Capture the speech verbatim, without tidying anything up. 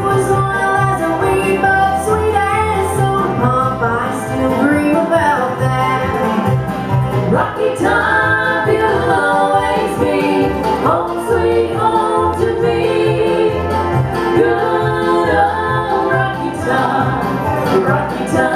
was one as a wee but sweet as soda pop. I still dream about that. Rocky Top, you'll always be home sweet home to me. Good old Rocky Top, Rocky Top.